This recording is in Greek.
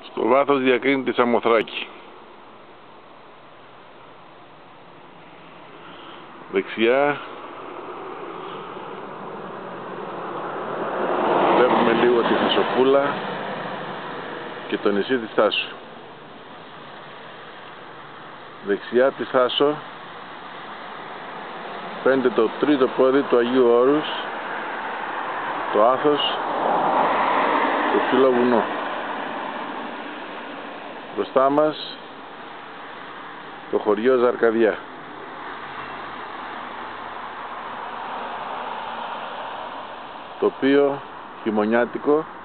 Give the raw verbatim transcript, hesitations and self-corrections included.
Στο βάθος διακρίνεται η Σαμοθράκη. Δεξιά βλέπουμε λίγο τη Θασοπούλα και το νησί της Θάσου. Δεξιά από τη Θάσο φαίνεται το τρίτο πόδι του Αγίου Όρους, το Άθος, το ψηλό βουνό. Μπροστά μας το χωριό Ζαρκαδιά. Τοπίο χειμωνιάτικο